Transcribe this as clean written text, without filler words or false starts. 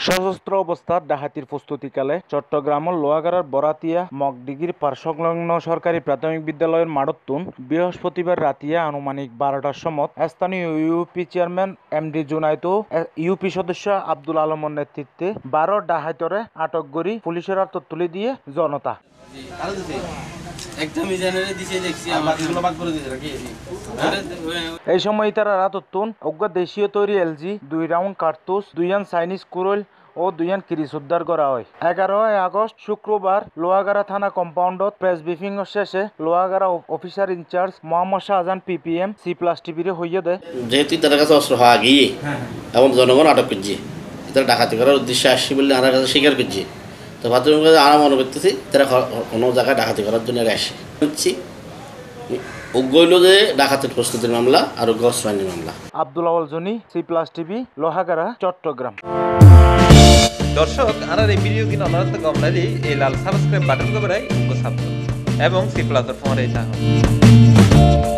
সশস্ত্র অবস্থাত ডাকাতির প্রস্তুতিকালে চট্টগ্রামের লোহাগাড়ার বরাতিয়া মগডিগির পার্শ্বসংলগ্ন সরকারি প্রাথমিক বিদ্যালয়ের মাঠতুন বৃহস্পতিবার রাতিয়া আনুমানিক 12টার সময় স্থানীয় ইউপি চেয়ারম্যান এমডি জুনায়েদ ও ইউপি সদস্য আব্দুল আলমের নেতৃত্বে 12 ডাকাতরে আটক করি পুলিশের হাতে তুলে দিয়ে জনতা এই সময় তারা রাততুন অজ্ঞা দেশীয় তৈরি এলজি 2 রাউন্ড কার্তুজ 2 চাইনিজ কুরল ও 2 কিরিচ উদ্ধার করা হয়। 11 আগস্ট শুক্রবার লোহাগাড়া থানা কম্পাউন্ডত প্রেস ব্রিফিং শেষে Lohagara officer in charge Mohammad Shahjahan PPM C+ টিভিরে হইয়া দেয় যেহেতু তাদের কাছে অস্ত্র হওয়া গিয়ে এবং জনগণ আটক করছে তারা ডাকাতি করার উদ্দেশ্যে আসছে বলে আমার কাছে স্বীকার করছে। তো ভাদ্র আমরা মনে করতেছি তারা কোনো জায়গায় ডাকাতি করার জন্য আসে হচ্ছি উগ্র যে ডাকাতির প্রস্তুতির মামলা আর অস্ত্রায়নের মামলা। Abdul Awal Jony C+ TV Lohagara Chattogram. দর্শক আর এই ভিডিও কিনা অনুরোধ গমনালি এই লাল সাবস্ক্রাইব বাটন কবরাই সাবস্ক্রাইব এবং C+ ফোন রে